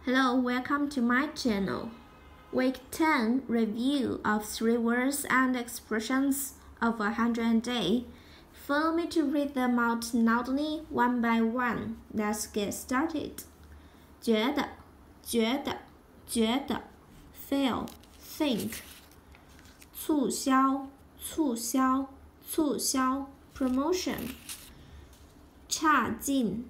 Hello, welcome to my channel. Week 10 review of 3 words and expressions of 100 day. Follow me to read them out loudly one by one. Let's get started. 觉得 feel think 促销 promotion 差劲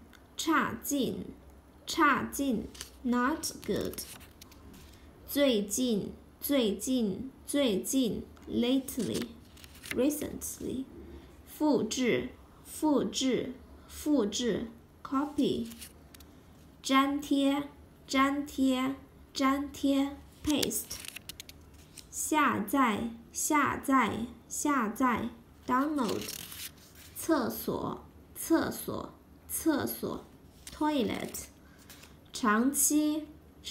not good 最近 lately recently 复制 copy 粘贴 paste 下载 download 厕所 toilet 长期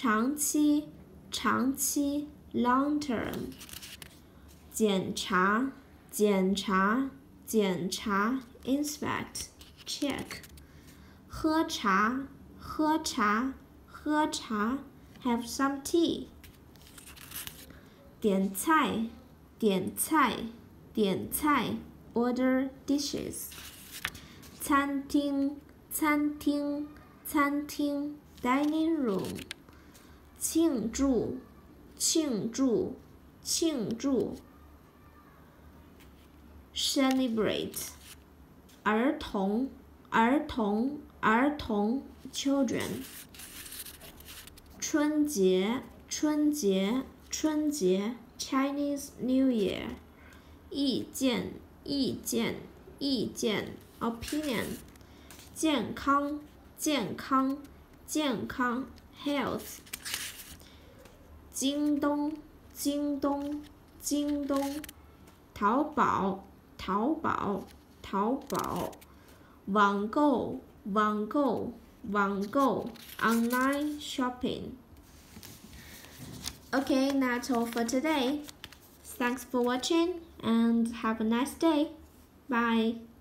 long term 检查 inspect check 喝茶 have some tea 点菜 order dishes 餐厅 dining room 庆祝 celebrate 儿童 children 春节 Chinese New Year 意见 opinion 健康 health 京东淘宝网购 online shopping. Okay, that's all for today. Thanks for watching and have a nice day. Bye.